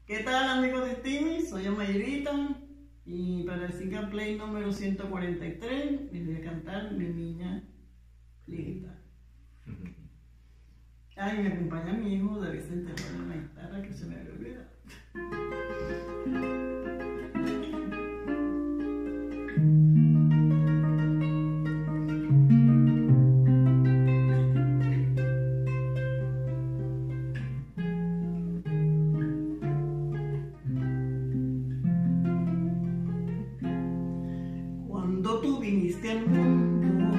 ¿Qué tal, amigos de Timmy? Soy Amairita y para el Single Play número 143 les voy a cantar Mi Niña Linda. Ay, me acompaña mi hijo de Vicente en la guitarra, que se me había olvidado. Cuando tú viniste al mundo,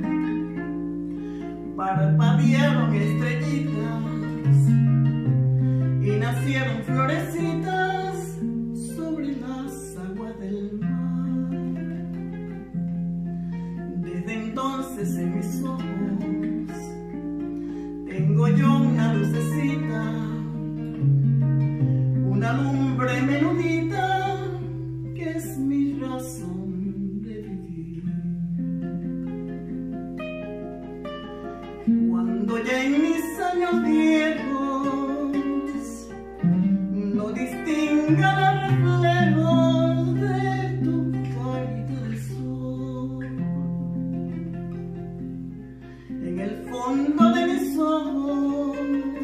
parpadearon estrellitas y nacieron florecitas sobre las aguas del mar. Desde entonces en mis ojos tengo yo una lucecita, una lumbre menudita que es mi razón. Cuando ya en mis años viejos no distinga el reflejo de tu carita de sol, en el fondo de mis ojos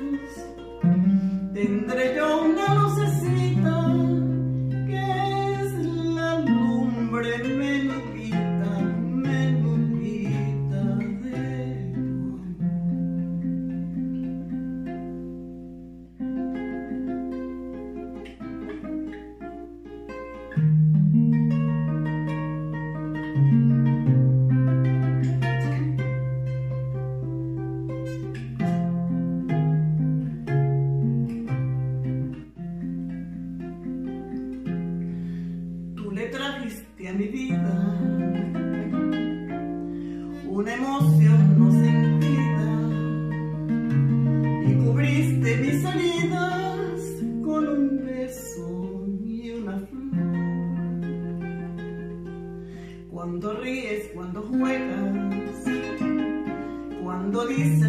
tendré yo una lucecita que es la lumbre menudita, menudita de tu amor. Tú le trajiste a mi vida una emoción no sentida y cubriste mis heridas con un beso y una flor. Cuando ríes, cuando juegas, cuando dices